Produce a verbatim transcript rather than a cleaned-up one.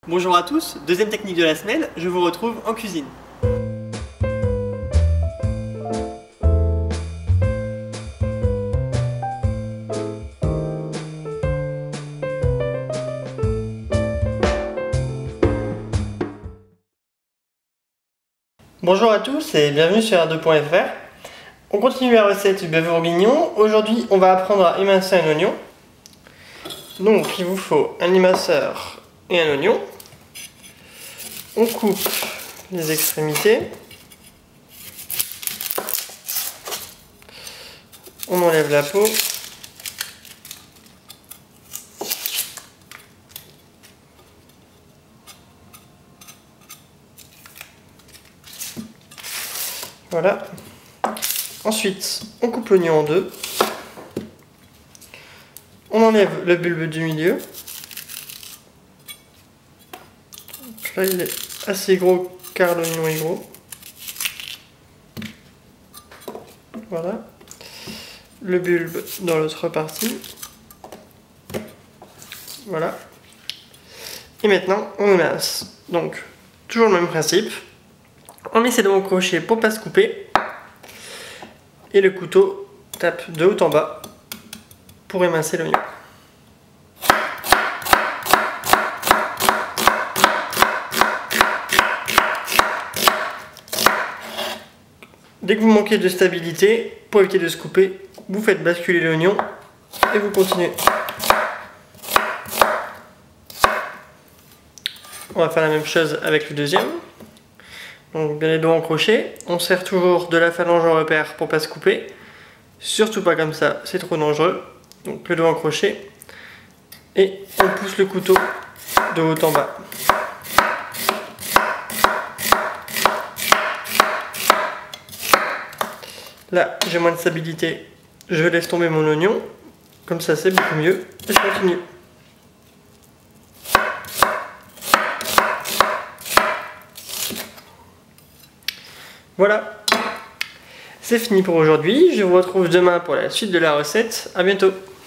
Bonjour à tous, deuxième technique de la semaine, je vous retrouve en cuisine. Bonjour à tous et bienvenue sur R deux point F R. On continue la recette du bœuf bourguignon. Aujourd'hui, on va apprendre à émincer un oignon. Donc, il vous faut un éminceur et un oignon. On coupe les extrémités. On enlève la peau. Voilà. Ensuite, on coupe l'oignon en deux. On enlève le bulbe du milieu. Donc là, il est assez gros car l'oignon est gros. Voilà. Le bulbe dans l'autre partie. Voilà. Et maintenant, on émince. Donc, toujours le même principe. On met ses doigts au crochet pour ne pas se couper. Et le couteau tape de haut en bas pour émincer l'oignon. Dès que vous manquez de stabilité, pour éviter de se couper, vous faites basculer l'oignon et vous continuez. On va faire la même chose avec le deuxième. Donc bien les doigts en crochet, on serre toujours de la phalange en repère pour pas se couper. Surtout pas comme ça, c'est trop dangereux. Donc le doigt en crochet et on pousse le couteau de haut en bas. Là, j'ai moins de stabilité, je laisse tomber mon oignon, comme ça c'est beaucoup mieux, et je continue. Voilà, c'est fini pour aujourd'hui, je vous retrouve demain pour la suite de la recette, à bientôt.